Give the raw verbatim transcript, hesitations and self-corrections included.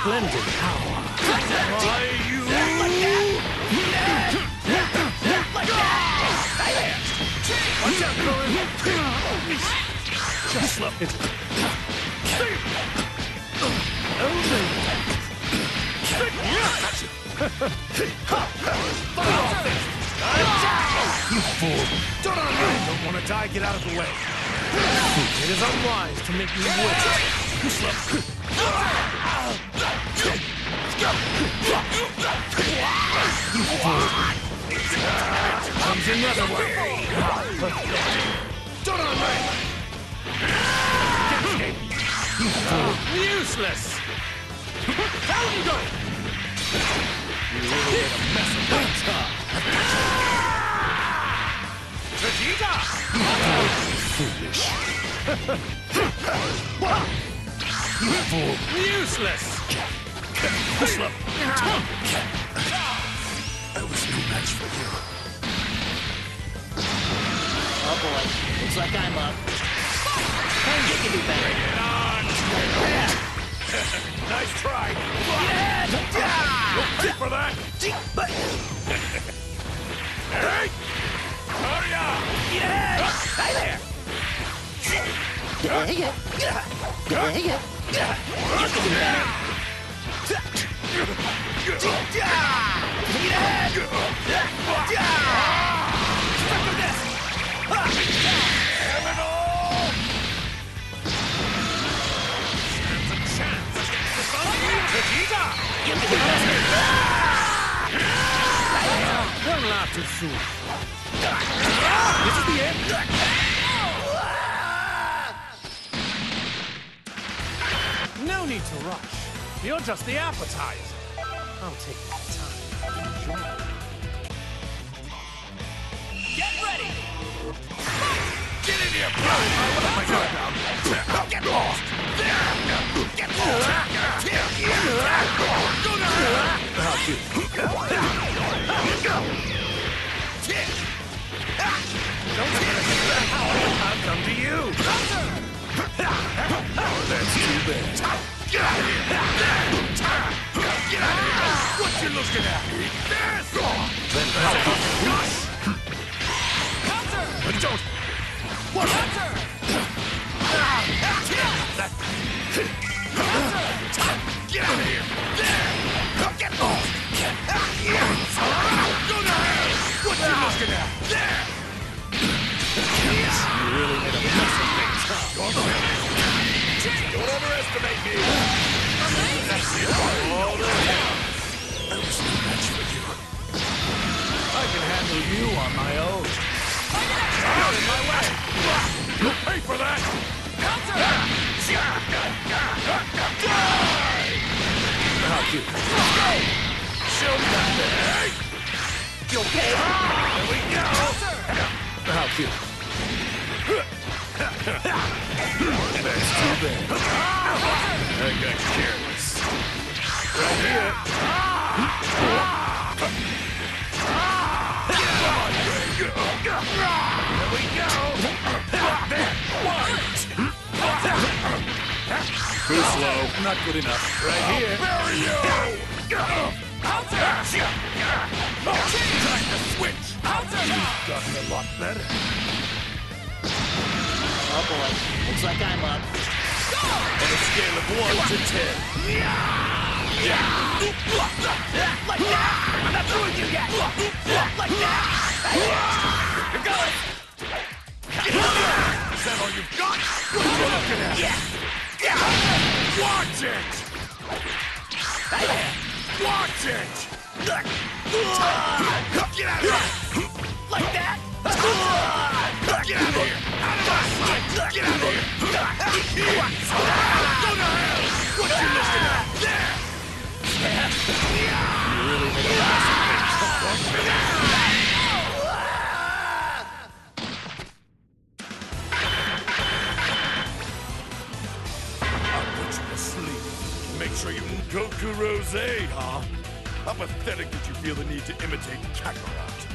splendid power. Why you? Watch out, Cohen! Just love it. Over. You fool! Don't on me! Don't want to die, get out of the way. It is unwise to make me wait. You fool! Comes another one. Don't on me! You fool! Useless! Down you go! You really made a mess of that top. Vegeta! Foolish. You fool! Useless! Slip. I was no match for you. Oh boy, looks like I'm up. You can do better. Bring it on! Nice try! Wait for that! Hey! Hurry up! Stay there! Yeah, yeah. Yeah, yeah. You can do better. Don't laugh too soon. This is the end. No need to rush. You're just the appetizer. I'll take my time. Enjoy. Get ready! Get in here, bro! Oh my God! Get lost! Get lost! Go down! How do? Don't I'll come to you! That's too bad. Get out of here! Get out of here! What you looking at? This! Then help us. Counter! Don't! What? Counter! Get out of here! There! Get off! Go to hell! What you looking at? There! You really made a mess of things, huh? Don't overestimate me! That's it! All the hell! I was no match for you. I can handle you on my own. Out in my way! You'll pay for that! Counter! How do? Show me that thing! You okay? Here we go! How do? That's too bad. I got careless. Right here. Here we go! There! One! Too slow. Not good enough. Right here! Bury you! Time to switch! You've gotten a lot better. Oh boy, looks like I'm up. On a scale of one to ten. Like that! I'm not through with you yet! Like that! Here goes! Is that all you've got? What are you looking at? Yeah! Watch it! Watch it! Get out of here! Like that? Get out of here! Out of my sight! Get out of here! Go to hell! What you looking at? There! You really made a mess of things. I'll put you to sleep. Make sure you Goku Rose, huh? How pathetic did you feel the need to imitate Kakarot?